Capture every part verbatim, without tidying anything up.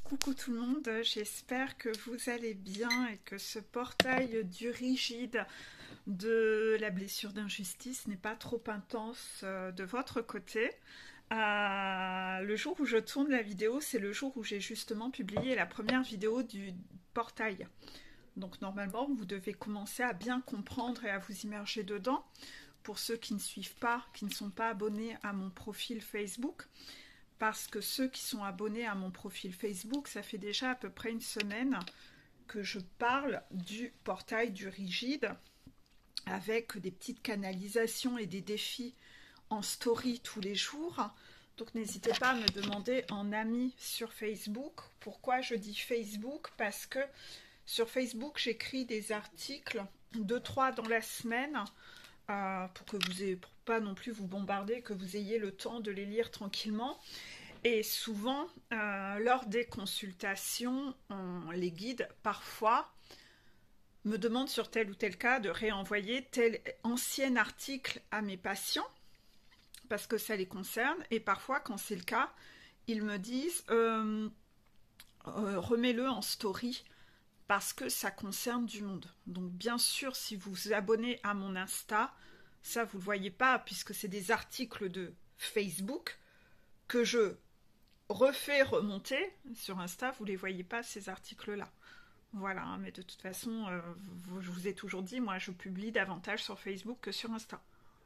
Coucou tout le monde, j'espère que vous allez bien et que ce portail du rigide de la blessure d'injustice n'est pas trop intense euh, de votre côté. Euh, le jour où je tourne la vidéo, c'est le jour où j'ai justement publié la première vidéo du portail. Donc normalement, vous devez commencer à bien comprendre et à vous immerger dedans. Pour ceux qui ne suivent pas, qui ne sont pas abonnés à mon profil Facebook, parce que ceux qui sont abonnés à mon profil Facebook, ça fait déjà à peu près une semaine que je parle du portail du rigide avec des petites canalisations et des défis en story tous les jours. Donc n'hésitez pas à me demander en ami sur Facebook. Pourquoi je dis Facebook? Parce que sur Facebook, j'écris des articles, deux trois dans la semaine, euh, pour que vous ayez, pour pas non plus vous bombarder, que vous ayez le temps de les lire tranquillement. Et souvent, euh, lors des consultations, on, les guides, parfois, me demandent sur tel ou tel cas de réenvoyer tel ancien article à mes patients, parce que ça les concerne. Et parfois, quand c'est le cas, ils me disent euh, euh, remets-le en story, parce que ça concerne du monde. Donc bien sûr, si vous vous abonnez à mon Insta, ça vous ne le voyez pas, puisque c'est des articles de Facebook que je refais remonter. Sur Insta, vous ne les voyez pas, ces articles-là. Voilà, hein, mais de toute façon, euh, vous, je vous ai toujours dit, moi je publie davantage sur Facebook que sur Insta.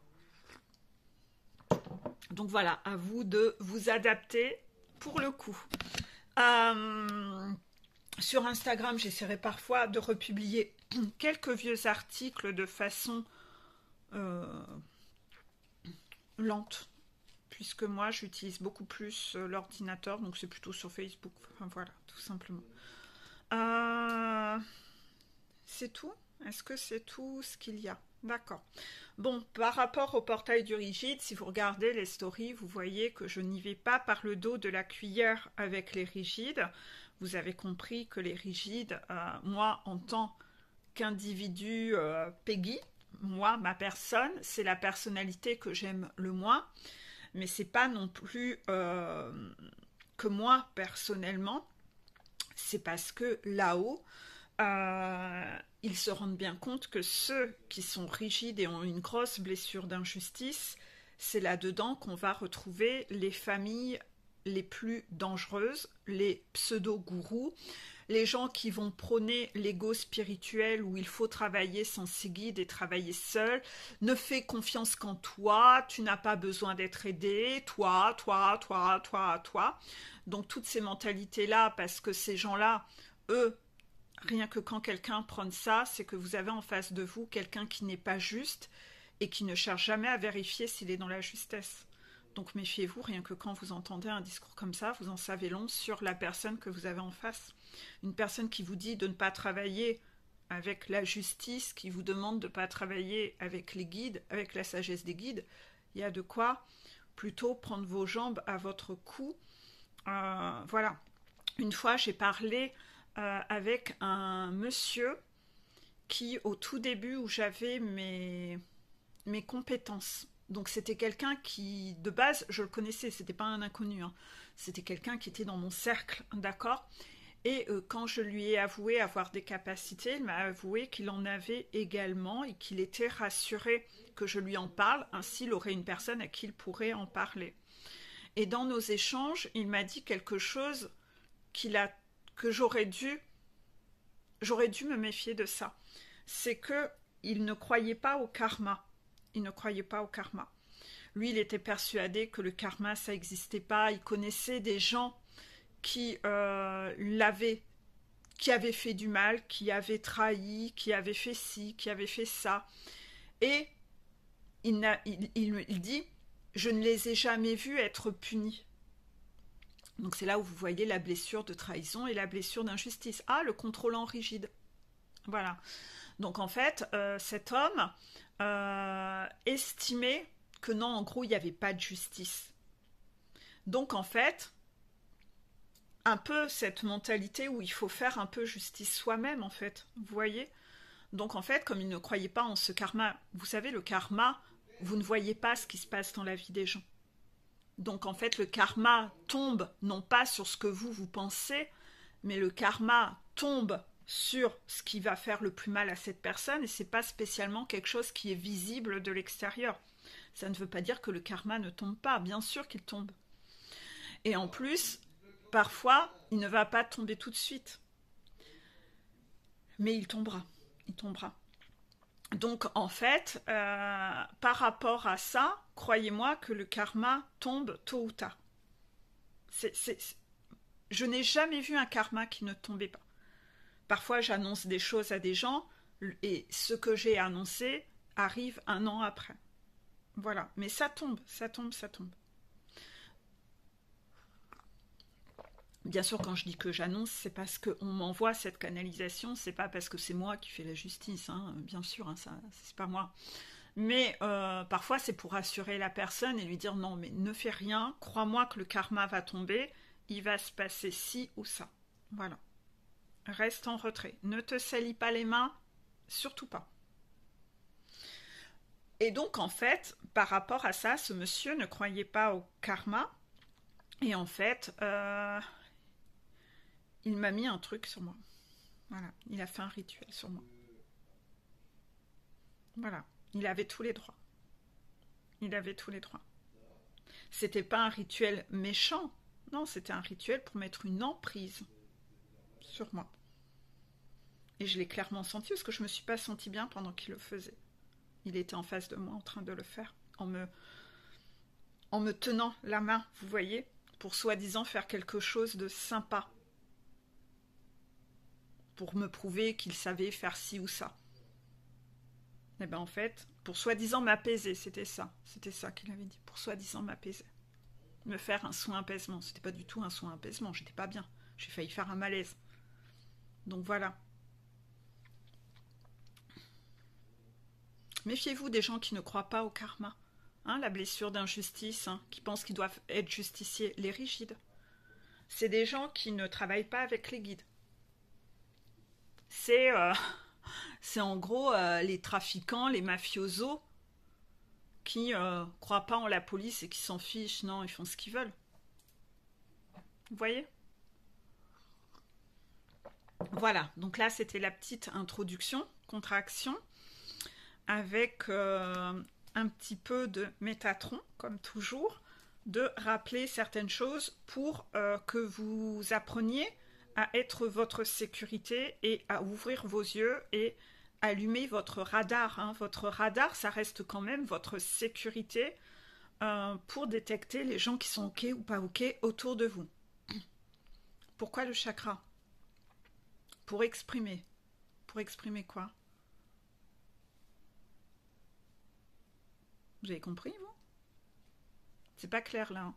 Donc voilà, à vous de vous adapter pour le coup. Euh... Sur Instagram, j'essaierai parfois de republier quelques vieux articles de façon euh, lente, puisque moi, j'utilise beaucoup plus l'ordinateur, donc c'est plutôt sur Facebook. Enfin, voilà, tout simplement. Euh, c'est tout? Est-ce que c'est tout ce qu'il y a? D'accord. Bon, par rapport au portail du rigide, si vous regardez les stories, vous voyez que je n'y vais pas par le dos de la cuillère avec les rigides. Vous avez compris que les rigides, euh, moi, en tant qu'individu euh, Peggy, moi, ma personne, c'est la personnalité que j'aime le moins, mais c'est pas non plus euh, que moi, personnellement, c'est parce que là-haut, euh, ils se rendent bien compte que ceux qui sont rigides et ont une grosse blessure d'injustice, c'est là-dedans qu'on va retrouver les familles les plus dangereuses, les pseudo-gourous, les gens qui vont prôner l'ego spirituel où il faut travailler sans ses guides et travailler seul, ne fais confiance qu'en toi, tu n'as pas besoin d'être aidé, toi, toi, toi, toi, toi. Donc toutes ces mentalités-là, parce que ces gens-là, eux, rien que quand quelqu'un prône ça, c'est que vous avez en face de vous quelqu'un qui n'est pas juste et qui ne cherche jamais à vérifier s'il est dans la justesse. Donc méfiez-vous, rien que quand vous entendez un discours comme ça, vous en savez long sur la personne que vous avez en face. Une personne qui vous dit de ne pas travailler avec la justice, qui vous demande de ne pas travailler avec les guides, avec la sagesse des guides, il y a de quoi plutôt prendre vos jambes à votre cou. Euh, voilà. Une fois, j'ai parlé euh, avec un monsieur qui, au tout début où j'avais mes, mes compétences, donc c'était quelqu'un qui, de base, je le connaissais, c'était pas un inconnu, hein. C'était quelqu'un qui était dans mon cercle, d'accord. Et euh, quand je lui ai avoué avoir des capacités, il m'a avoué qu'il en avait également et qu'il était rassuré que je lui en parle, ainsi il aurait une personne à qui il pourrait en parler. Et dans nos échanges, il m'a dit quelque chose qu'il a, que j'aurais dû, j'aurais dû me méfier de ça. C'est que il ne croyait pas au karma. Il ne croyait pas au karma. Lui, il était persuadé que le karma, ça n'existait pas. Il connaissait des gens qui euh, l'avaient, qui avaient fait du mal, qui avaient trahi, qui avaient fait ci, qui avaient fait ça. Et il, n'a, il, il, il dit, je ne les ai jamais vus être punis. Donc c'est là où vous voyez la blessure de trahison et la blessure d'injustice. Ah, le contrôlant rigide. Voilà. Donc en fait, euh, cet homme euh, estimait que non, en gros, il n'y avait pas de justice. Donc en fait, un peu cette mentalité où il faut faire un peu justice soi-même, en fait. Vous voyez? Donc en fait, comme il ne croyait pas en ce karma, vous savez, le karma, vous ne voyez pas ce qui se passe dans la vie des gens. Donc en fait, le karma tombe non pas sur ce que vous, vous pensez, mais le karma tombe sur ce qui va faire le plus mal à cette personne, et c'est pas spécialement quelque chose qui est visible de l'extérieur. Ça ne veut pas dire que le karma ne tombe pas, bien sûr qu'il tombe. Et en plus, parfois, il ne va pas tomber tout de suite. Mais il tombera, il tombera. Donc en fait, euh, par rapport à ça, croyez-moi que le karma tombe tôt ou tard. C'est, c'est, c'est... Je n'ai jamais vu un karma qui ne tombait pas. Parfois, j'annonce des choses à des gens et ce que j'ai annoncé arrive un an après. Voilà, mais ça tombe, ça tombe, ça tombe. Bien sûr, quand je dis que j'annonce, c'est parce qu'on m'envoie cette canalisation, c'est pas parce que c'est moi qui fais la justice, hein, bien sûr, hein, ça, c'est pas moi. Mais euh, parfois, c'est pour rassurer la personne et lui dire non, mais ne fais rien, crois-moi que le karma va tomber, il va se passer ci ou ça. Voilà. Reste en retrait. Ne te salis pas les mains, surtout pas. Et donc, en fait, par rapport à ça, ce monsieur ne croyait pas au karma. Et en fait, euh, il m'a mis un truc sur moi. Voilà, il a fait un rituel sur moi. Voilà, il avait tous les droits. Il avait tous les droits. C'était pas un rituel méchant. Non, c'était un rituel pour mettre une emprise sur moi. Et je l'ai clairement senti parce que je me suis pas sentie bien pendant qu'il le faisait. Il était en face de moi en train de le faire, en me, en me tenant la main, vous voyez, pour soi-disant faire quelque chose de sympa. Pour me prouver qu'il savait faire ci ou ça. Et bien en fait, pour soi-disant m'apaiser, c'était ça. C'était ça qu'il avait dit, pour soi-disant m'apaiser. Me faire un soin apaisement. C'était pas du tout un soin apaisement, j'étais pas bien. J'ai failli faire un malaise. Donc voilà. Méfiez-vous des gens qui ne croient pas au karma. Hein, la blessure d'injustice, hein, qui pensent qu'ils doivent être justiciers. Les rigides. C'est des gens qui ne travaillent pas avec les guides. C'est, euh, c'est en gros euh, les trafiquants, les mafiosos qui euh, croient pas en la police et qui s'en fichent. Non, ils font ce qu'ils veulent. Vous voyez ? Voilà, donc là c'était la petite introduction, contraction, avec euh, un petit peu de Métatron, comme toujours, de rappeler certaines choses pour euh, que vous appreniez à être votre sécurité et à ouvrir vos yeux et allumer votre radar. Hein. Votre radar, ça reste quand même votre sécurité euh, pour détecter les gens qui sont OK ou pas OK autour de vous. Pourquoi le chakra ? Pour exprimer. Pour exprimer quoi ? Vous avez compris, vous ? C'est pas clair, là.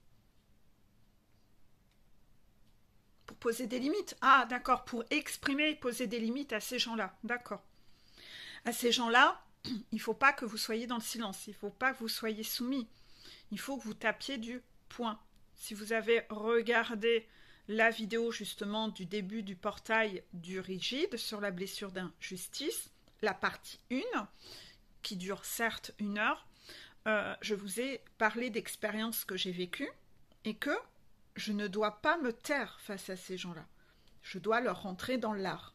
Pour poser des limites. Ah, d'accord. Pour exprimer et poser des limites à ces gens-là. D'accord. À ces gens-là, il ne faut pas que vous soyez dans le silence. Il ne faut pas que vous soyez soumis. Il faut que vous tapiez du poing. Si vous avez regardé la vidéo, justement, du début du portail du rigide sur la blessure d'injustice, la partie un, qui dure certes une heure, euh, je vous ai parlé d'expériences que j'ai vécues et que je ne dois pas me taire face à ces gens-là. Je dois leur rentrer dans l'art.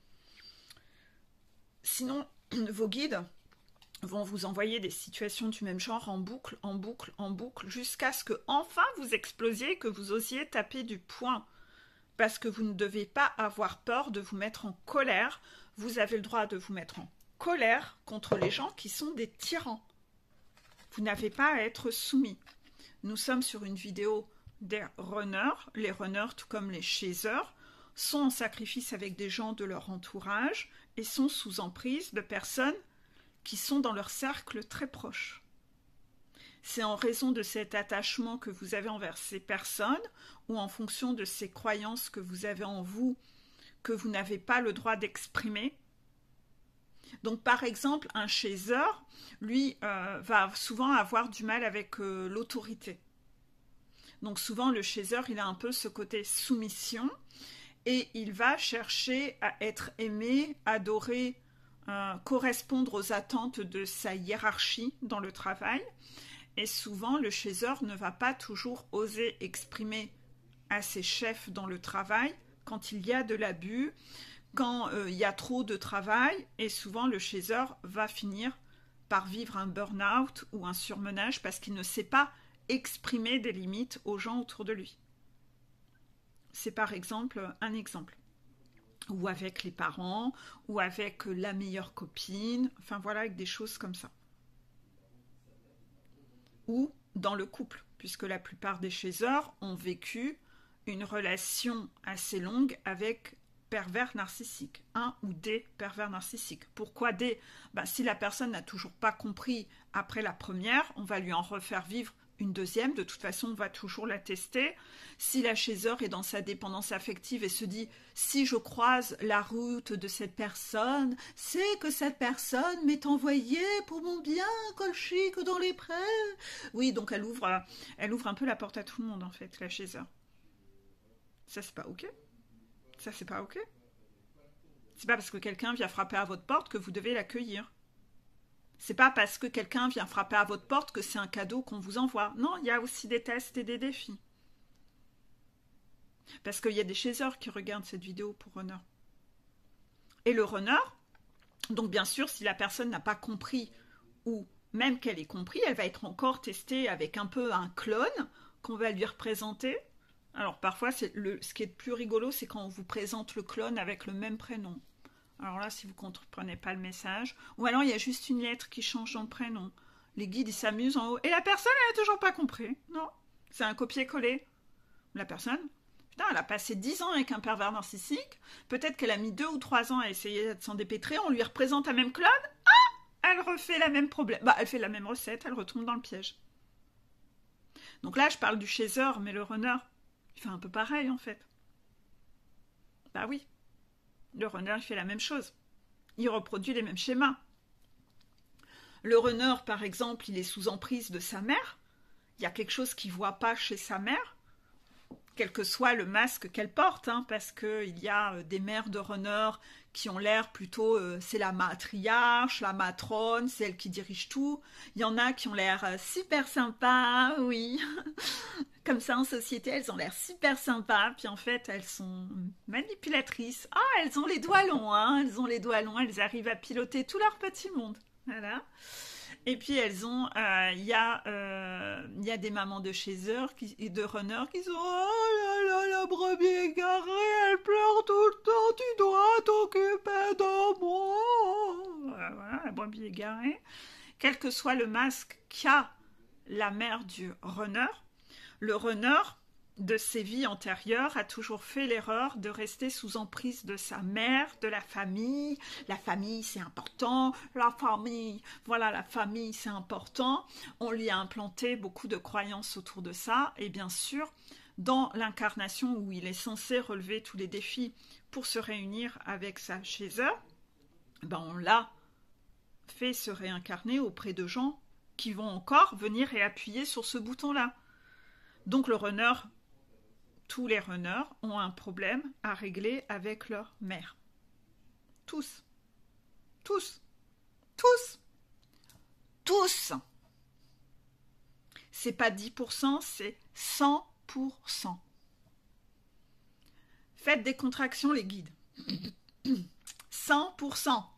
Sinon, vos guides vont vous envoyer des situations du même genre en boucle, en boucle, en boucle, jusqu'à ce que enfin vous explosiez, que vous osiez taper du poing. Parce que vous ne devez pas avoir peur de vous mettre en colère. Vous avez le droit de vous mettre en colère contre les gens qui sont des tyrans. Vous n'avez pas à être soumis. Nous sommes sur une vidéo des runners. Les runners, tout comme les chasers, sont en sacrifice avec des gens de leur entourage et sont sous emprise de personnes qui sont dans leur cercle très proche. C'est en raison de cet attachement que vous avez envers ces personnes ou en fonction de ces croyances que vous avez en vous que vous n'avez pas le droit d'exprimer. Donc par exemple, un chaser, lui, euh, va souvent avoir du mal avec euh, l'autorité. Donc souvent, le chaser, il a un peu ce côté soumission et il va chercher à être aimé, adoré, euh, correspondre aux attentes de sa hiérarchie dans le travail. Et souvent, le chaser ne va pas toujours oser exprimer à ses chefs dans le travail quand il y a de l'abus, quand euh, il y a trop de travail. Et souvent, le chaser va finir par vivre un burn-out ou un surmenage parce qu'il ne sait pas exprimer des limites aux gens autour de lui. C'est par exemple un exemple. Ou avec les parents, ou avec la meilleure copine, enfin voilà, avec des choses comme ça. Ou dans le couple, puisque la plupart des chasers ont vécu une relation assez longue avec pervers narcissiques, un ou des pervers narcissiques. Pourquoi des? Ben, si la personne n'a toujours pas compris après la première, on va lui en refaire vivre une deuxième, de toute façon on va toujours la tester. Si la chaser est dans sa dépendance affective et se dit si je croise la route de cette personne, c'est que cette personne m'est envoyée pour mon bien, colchique dans les prés. Oui, donc elle ouvre, elle ouvre un peu la porte à tout le monde en fait, la chaser. Ça c'est pas ok. Ça c'est pas ok. C'est pas parce que quelqu'un vient frapper à votre porte que vous devez l'accueillir. C'est pas parce que quelqu'un vient frapper à votre porte que c'est un cadeau qu'on vous envoie. Non, il y a aussi des tests et des défis. Parce qu'il y a des chasers qui regardent cette vidéo pour runner. Et le runner, donc bien sûr, si la personne n'a pas compris, ou même qu'elle ait compris, elle va être encore testée avec un peu un clone qu'on va lui représenter. Alors parfois, c'est le, ce qui est le plus rigolo, c'est quand on vous présente le clone avec le même prénom. Alors là, si vous ne comprenez pas le message. Ou alors, il y a juste une lettre qui change dans le prénom. Les guides, ils s'amusent en haut. Et la personne, elle n'a toujours pas compris. Non, c'est un copier-coller. La personne, putain, elle a passé dix ans avec un pervers narcissique. Peut-être qu'elle a mis deux ou trois ans à essayer de s'en dépêtrer. On lui représente la même clone. Ah, elle refait la même problème. Bah, elle fait la même recette. Elle retombe dans le piège. Donc là, je parle du chaser, mais le runner, il fait un peu pareil, en fait. Bah oui. Le runner, il fait la même chose. Il reproduit les mêmes schémas. Le runner, par exemple, il est sous emprise de sa mère. Il y a quelque chose qu'il ne voit pas chez sa mère, quel que soit le masque qu'elle porte, hein, parce qu'il y a des mères de runners qui ont l'air plutôt, euh, c'est la matriarche, la matrone, c'est elle qui dirige tout. Il y en a qui ont l'air euh, super sympas, oui. Comme ça, en société, elles ont l'air super sympas, puis en fait, elles sont manipulatrices. Ah, elles ont les doigts longs, hein, elles ont les doigts longs, elles arrivent à piloter tout leur petit monde. Voilà. Et puis elles ont, il euh, y, euh, y a des mamans de chasers et de runners qui sont oh là là, la brebis égarée, elle pleure tout le temps, tu dois t'occuper de moi. Voilà, la brebis égarée. Quel que soit le masque qu'a la mère du runner, le runner de ses vies antérieures a toujours fait l'erreur de rester sous emprise de sa mère, de la famille. La famille, c'est important. La famille, voilà, la famille, c'est important. On lui a implanté beaucoup de croyances autour de ça. Et bien sûr, dans l'incarnation où il est censé relever tous les défis pour se réunir avec sa chaser, ben on l'a fait se réincarner auprès de gens qui vont encore venir et appuyer sur ce bouton-là. Donc le runner, tous les runners ont un problème à régler avec leur mère. Tous. Tous. Tous. Tous. C'est pas dix pour cent, c'est cent pour cent. Faites des contractions, les guides. cent pour cent.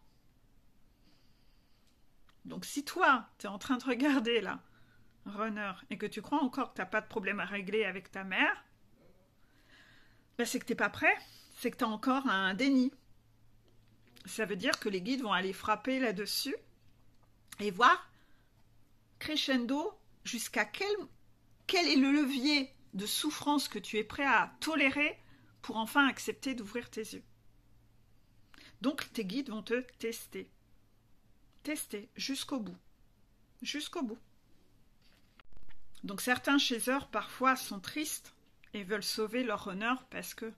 Donc si toi, tu es en train de regarder là, runner, et que tu crois encore que tu n'as pas de problème à régler avec ta mère, ben c'est que tu n'es pas prêt, c'est que tu as encore un déni. Ça veut dire que les guides vont aller frapper là-dessus et voir crescendo jusqu'à quel, quel est le levier de souffrance que tu es prêt à tolérer pour enfin accepter d'ouvrir tes yeux. Donc tes guides vont te tester. Tester jusqu'au bout. Jusqu'au bout. Donc certains chasers parfois sont tristes et veulent sauver leur runner parce que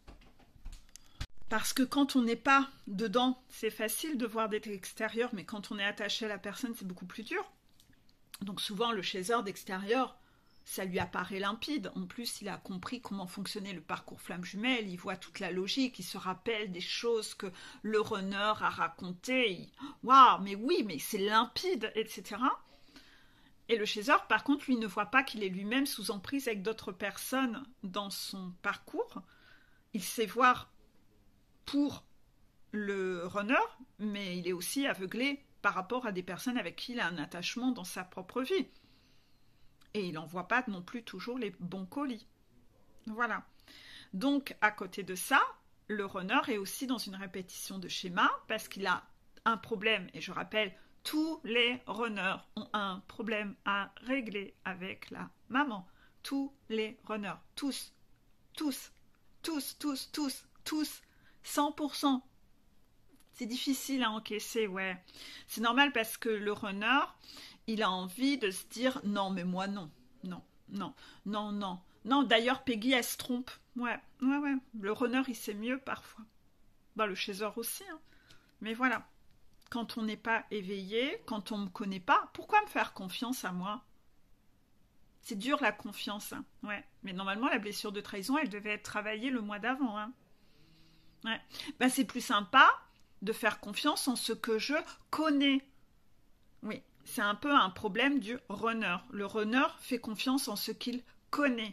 parce que quand on n'est pas dedans, c'est facile de voir d'être extérieur, mais quand on est attaché à la personne, c'est beaucoup plus dur. Donc souvent le chaser d'extérieur, ça lui apparaît limpide. En plus, il a compris comment fonctionnait le parcours flamme jumelle, il voit toute la logique, il se rappelle des choses que le runner a racontées. Waouh, mais oui, mais c'est limpide, et cetera. Et le chaser, par contre, lui ne voit pas qu'il est lui-même sous emprise avec d'autres personnes dans son parcours. Il sait voir pour le runner, mais il est aussi aveuglé par rapport à des personnes avec qui il a un attachement dans sa propre vie. Et il n'envoie pas non plus toujours les bons colis. Voilà. Donc, à côté de ça, le runner est aussi dans une répétition de schéma parce qu'il a un problème. Et je rappelle, tous les runners ont un problème à régler avec la maman. Tous les runners. Tous. Tous. Tous, tous, tous, tous. cent pour cent. C'est difficile à encaisser, ouais. C'est normal parce que le runner, il a envie de se dire « Non, mais moi, non. Non, non, non, non. » Non, d'ailleurs, Peggy, elle se trompe. Ouais, ouais, ouais. Le runner, il sait mieux parfois. Bah, le chaser aussi, hein. Mais voilà. Quand on n'est pas éveillé, quand on ne me connaît pas, pourquoi me faire confiance à moi? C'est dur, la confiance, hein. Ouais. Mais normalement, la blessure de trahison, elle devait être travaillée le mois d'avant, hein. Ouais. Bah, c'est plus sympa de faire confiance en ce que je connais. Oui, c'est un peu un problème du runner. Le runner fait confiance en ce qu'il connaît.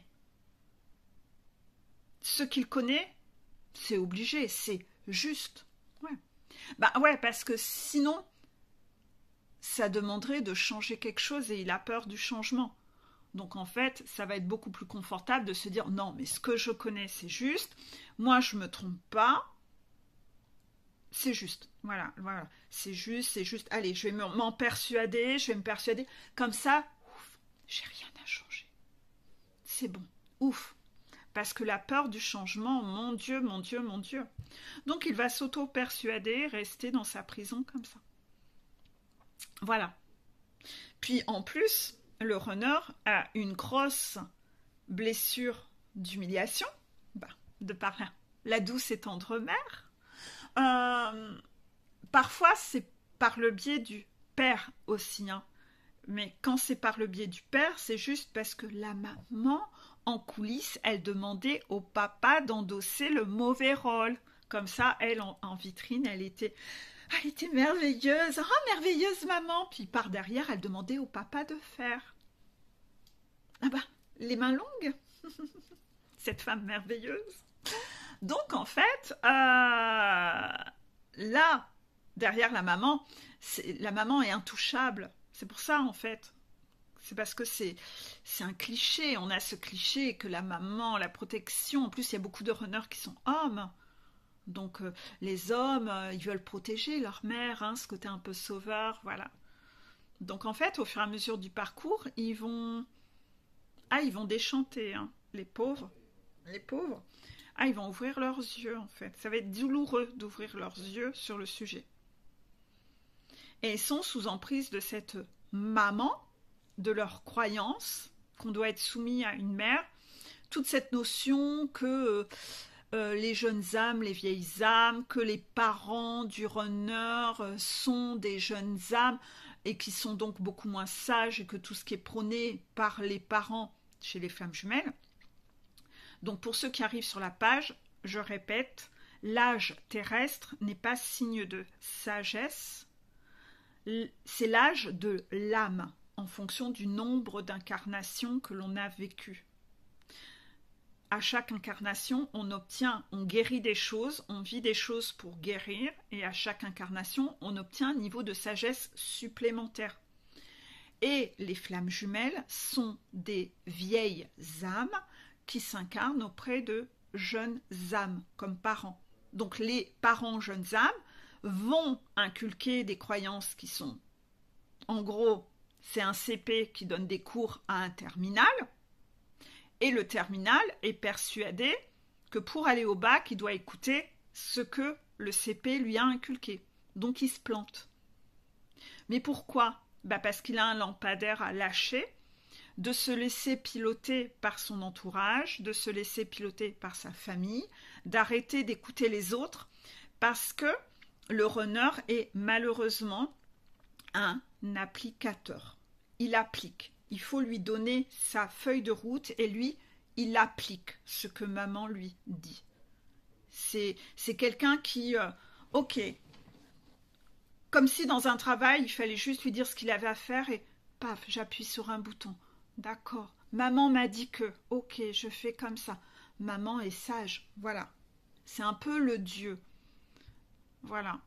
Ce qu'il connaît, c'est obligé, c'est juste. Ouais. Bah ouais, parce que sinon, ça demanderait de changer quelque chose et il a peur du changement. Donc en fait, ça va être beaucoup plus confortable de se dire non, mais ce que je connais, c'est juste. Moi, je me trompe pas. C'est juste, voilà, voilà, c'est juste, c'est juste. Allez, je vais m'en persuader, je vais me persuader. Comme ça, ouf, j'ai rien à changer. C'est bon, ouf. Parce que la peur du changement, mon Dieu, mon Dieu, mon Dieu. Donc il va s'auto-persuader, rester dans sa prison comme ça. Voilà. Puis en plus, le runner a une grosse blessure d'humiliation, bah, de par la, la douce et tendre mère. Euh, parfois, c'est par le biais du père aussi. Hein. Mais quand c'est par le biais du père, c'est juste parce que la maman, en coulisses, elle demandait au papa d'endosser le mauvais rôle. Comme ça, elle, en, en vitrine, elle était, elle était merveilleuse. Oh, merveilleuse maman. Puis par derrière, elle demandait au papa de faire. Ah bah, les mains longues. Cette femme merveilleuse. Donc, en fait, euh, là, derrière la maman, la maman est intouchable. C'est pour ça, en fait. C'est parce que c'est un cliché. On a ce cliché que la maman, la protection... En plus, il y a beaucoup de runners qui sont hommes. Donc, euh, les hommes, euh, ils veulent protéger leur mère, hein, ce côté un peu sauveur, voilà. Donc, en fait, au fur et à mesure du parcours, ils vont... Ah, ils vont déchanter, hein, les pauvres. Les pauvres. Ah, ils vont ouvrir leurs yeux, en fait. Ça va être douloureux d'ouvrir leurs yeux sur le sujet. Et ils sont sous emprise de cette maman, de leur croyance, qu'on doit être soumis à une mère. Toute cette notion que euh, les jeunes âmes, les vieilles âmes, que les parents du runner euh, sont des jeunes âmes et qui sont donc beaucoup moins sages et que tout ce qui est prôné par les parents chez les flammes jumelles. Donc pour ceux qui arrivent sur la page, je répète, l'âge terrestre n'est pas signe de sagesse, c'est l'âge de l'âme en fonction du nombre d'incarnations que l'on a vécues. À chaque incarnation, on obtient, on guérit des choses, on vit des choses pour guérir, et à chaque incarnation, on obtient un niveau de sagesse supplémentaire. Et les flammes jumelles sont des vieilles âmes qui s'incarnent auprès de jeunes âmes comme parents. Donc les parents jeunes âmes vont inculquer des croyances qui sont, en gros, c'est un C P qui donne des cours à un terminal, et le terminal est persuadé que pour aller au bac, il doit écouter ce que le C P lui a inculqué. Donc il se plante. Mais pourquoi? Bah parce qu'il a un lampadaire à lâcher, de se laisser piloter par son entourage, de se laisser piloter par sa famille, d'arrêter d'écouter les autres, parce que le runner est malheureusement un applicateur. Il applique. Il faut lui donner sa feuille de route et lui, il applique ce que maman lui dit. C'est quelqu'un qui, euh, ok, comme si dans un travail, il fallait juste lui dire ce qu'il avait à faire et paf, j'appuie sur un bouton. D'accord. Maman m'a dit que, ok, je fais comme ça. Maman est sage, voilà. C'est un peu le Dieu. Voilà.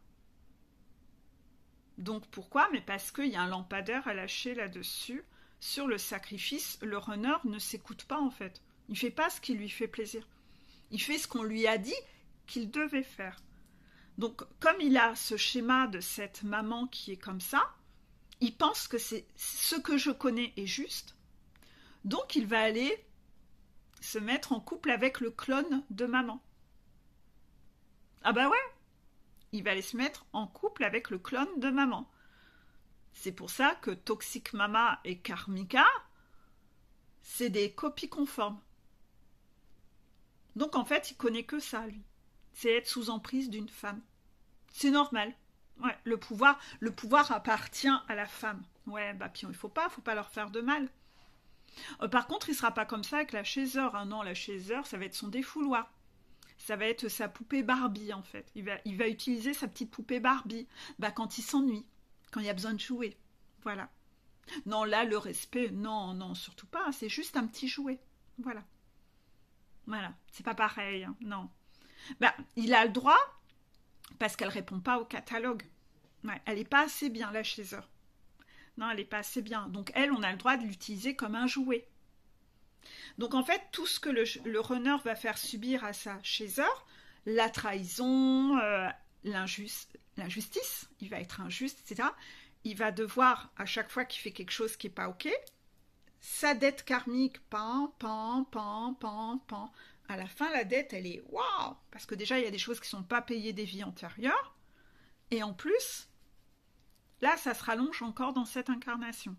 Donc pourquoi? Mais parce qu'il y a un lampadaire à lâcher là-dessus. Sur le sacrifice, le runner ne s'écoute pas en fait. Il ne fait pas ce qui lui fait plaisir. Il fait ce qu'on lui a dit qu'il devait faire. Donc comme il a ce schéma de cette maman qui est comme ça, il pense que c'est ce que je connais est juste. Donc il va aller se mettre en couple avec le clone de maman. Ah bah ouais, il va aller se mettre en couple avec le clone de maman. C'est pour ça que Toxic Mama et Karmika, c'est des copies conformes. Donc en fait, il connaît que ça, lui. C'est être sous emprise d'une femme. C'est normal. Ouais, le pouvoir, le pouvoir appartient à la femme. Ouais, bah puis il faut pas, faut pas leur faire de mal. Euh, par contre, il sera pas comme ça avec la chaiseur. Hein. Non, la chaiseur, ça va être son défouloir. Ça va être sa poupée Barbie, en fait. Il va, il va utiliser sa petite poupée Barbie. Bah, quand il s'ennuie, quand il y a besoin de jouer. Voilà. Non, là, le respect, non, non, surtout pas. C'est juste un petit jouet. Voilà. Voilà. C'est pas pareil, hein. Non. Bah, il a le droit, parce qu'elle répond pas au catalogue. Ouais, elle est pas assez bien, la chaiseur. Non, elle n'est pas assez bien. Donc elle, on a le droit de l'utiliser comme un jouet. Donc en fait, tout ce que le, le runner va faire subir à sa chaiseur, la trahison, euh, l'injustice, il va être injuste, et cetera. Il va devoir, à chaque fois qu'il fait quelque chose qui n'est pas OK, sa dette karmique, pan, pan, pan, pan, pan. À la fin, la dette, elle est waouh. Parce que déjà, il y a des choses qui ne sont pas payées des vies antérieures. Et en plus, là, ça se rallonge encore dans cette incarnation.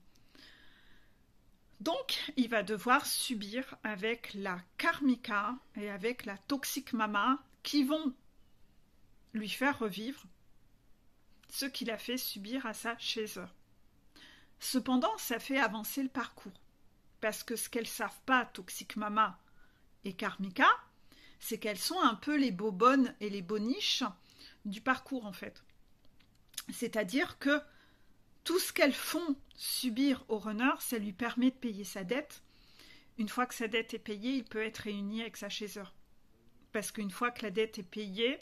Donc, il va devoir subir avec la karmika et avec la toxic mama qui vont lui faire revivre ce qu'il a fait subir à sa chaiseur. Cependant, ça fait avancer le parcours. Parce que ce qu'elles ne savent pas, toxic mama et karmika, c'est qu'elles sont un peu les bobonnes et les boniches du parcours, en fait. C'est-à-dire que tout ce qu'elles font subir au runner, ça lui permet de payer sa dette. Une fois que sa dette est payée, il peut être réuni avec sa chaiseur. Parce qu'une fois que la dette est payée,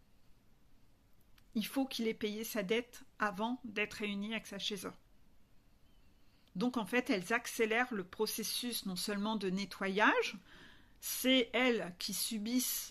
il faut qu'il ait payé sa dette avant d'être réuni avec sa chaiseur. Donc en fait, elles accélèrent le processus non seulement de nettoyage, c'est elles qui subissent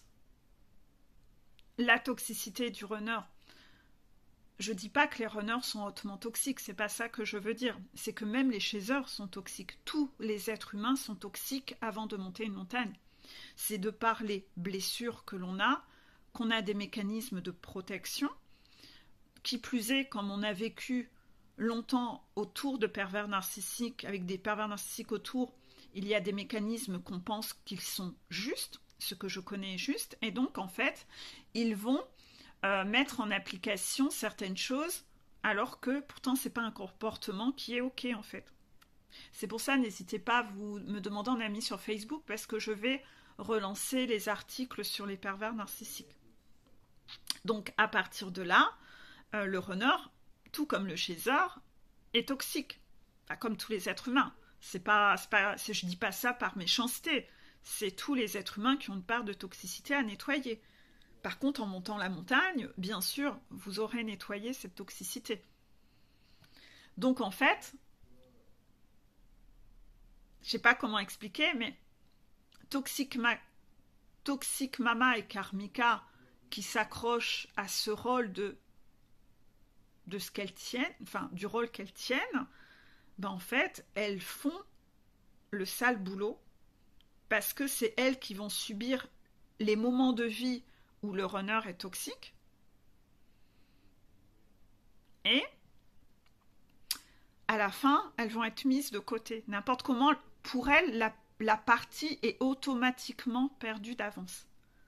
la toxicité du runner. Je dis pas que les runners sont hautement toxiques, c'est pas ça que je veux dire. C'est que même les chaiseurs sont toxiques. Tous les êtres humains sont toxiques avant de monter une montagne. C'est de par les blessures que l'on a, qu'on a des mécanismes de protection. Qui plus est, comme on a vécu longtemps autour de pervers narcissiques, avec des pervers narcissiques autour, il y a des mécanismes qu'on pense qu'ils sont justes, ce que je connais est juste, et donc en fait, ils vont euh, mettre en application certaines choses, alors que pourtant c'est pas un comportement qui est ok en fait. C'est pour ça, n'hésitez pas à vous me demander en ami sur Facebook, parce que je vais relancer les articles sur les pervers narcissiques. Donc à partir de là, euh, le runner, tout comme le chaiseur, est toxique. Enfin, comme tous les êtres humains. C'est pas, c'est pas, c'est, je dis pas ça par méchanceté. C'est tous les êtres humains qui ont une part de toxicité à nettoyer. Par contre, en montant la montagne, bien sûr, vous aurez nettoyé cette toxicité. Donc en fait, je sais pas comment expliquer, mais toxic, ma, toxic mama et karmika qui s'accrochent à ce rôle de de ce qu'elles tiennent, enfin du rôle qu'elles tiennent, ben en fait, elles font le sale boulot parce que c'est elles qui vont subir les moments de vie où le runner est toxique. Et à la fin, elles vont être mises de côté. N'importe comment, pour elles, la, la partie est automatiquement perdue d'avance.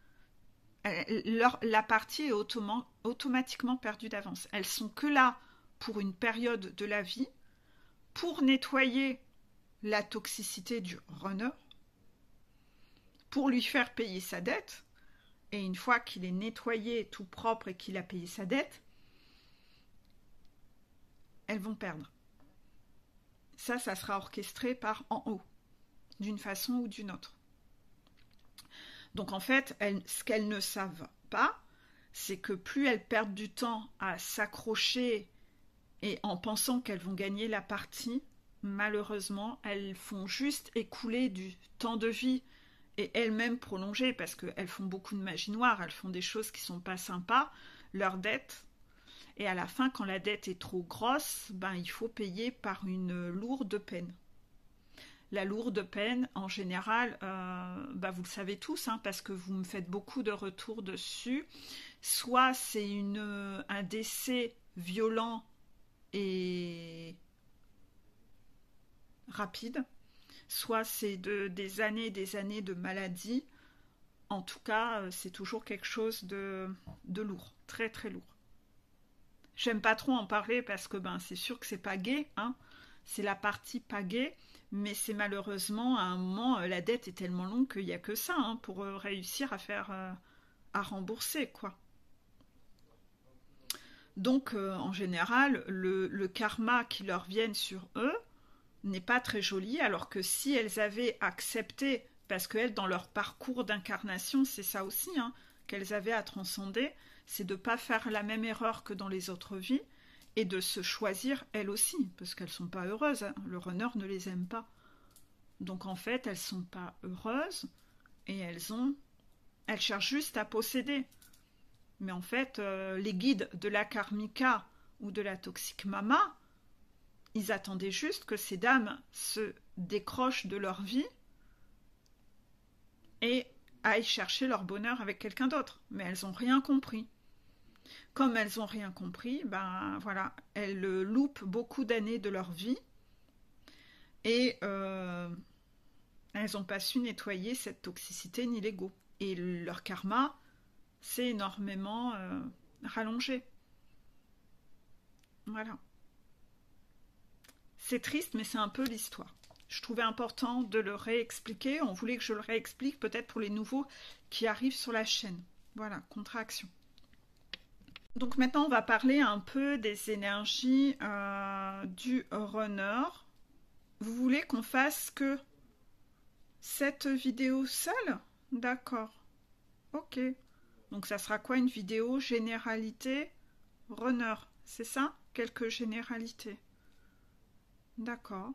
Leur, la partie est automa- automatiquement perdue d'avance. Elles sont que là pour une période de la vie, pour nettoyer la toxicité du runner, pour lui faire payer sa dette, et une fois qu'il est nettoyé, tout propre et qu'il a payé sa dette, elles vont perdre. Ça, ça sera orchestré par en haut, d'une façon ou d'une autre. Donc en fait, elles, ce qu'elles ne savent pas, c'est que plus elles perdent du temps à s'accrocher et en pensant qu'elles vont gagner la partie, malheureusement, elles font juste écouler du temps de vie et elles-mêmes prolonger, parce qu'elles font beaucoup de magie noire, elles font des choses qui sont pas sympas, leur dette. Et à la fin, quand la dette est trop grosse, ben, il faut payer par une lourde peine. La lourde peine, en général, euh, bah vous le savez tous, hein, parce que vous me faites beaucoup de retours dessus. Soit c'est une, un décès violent et rapide, soit c'est de, des années et des années de maladie. En tout cas, c'est toujours quelque chose de, de lourd, très très lourd. J'aime pas trop en parler parce que ben, c'est sûr que c'est pas gai, hein. C'est la partie pas gai. Mais c'est malheureusement, à un moment, la dette est tellement longue qu'il n'y a que ça hein, pour réussir à faire, euh, à rembourser, quoi. Donc, euh, en général, le, le karma qui leur vient sur eux n'est pas très joli, alors que si elles avaient accepté, parce qu'elles, dans leur parcours d'incarnation, c'est ça aussi, hein, qu'elles avaient à transcender, c'est de ne pas faire la même erreur que dans les autres vies, et de se choisir elles aussi, parce qu'elles ne sont pas heureuses, hein. Le runner ne les aime pas. Donc en fait, elles ne sont pas heureuses, et elles ont... Elles cherchent juste à posséder. Mais en fait, euh, les guides de la karmika ou de la toxic mama, ils attendaient juste que ces dames se décrochent de leur vie et aillent chercher leur bonheur avec quelqu'un d'autre. Mais elles n'ont rien compris. Comme elles n'ont rien compris, ben voilà, elles loupent beaucoup d'années de leur vie et euh, elles n'ont pas su nettoyer cette toxicité ni l'ego. Et leur karma s'est énormément euh, rallongé. Voilà. C'est triste, mais c'est un peu l'histoire. Je trouvais important de le réexpliquer. On voulait que je le réexplique peut-être pour les nouveaux qui arrivent sur la chaîne. Voilà, contraction. Donc maintenant, on va parler un peu des énergies euh, du runner. Vous voulez qu'on fasse que cette vidéo seule? D'accord. Ok. Donc ça sera quoi une vidéo généralité runner? C'est ça? Quelques généralités. D'accord.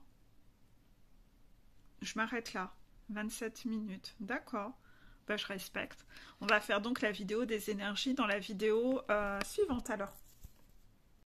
Je m'arrête là. vingt-sept minutes. D'accord. Ben, je respecte. On va faire donc la vidéo des énergies dans la vidéo euh, suivante alors.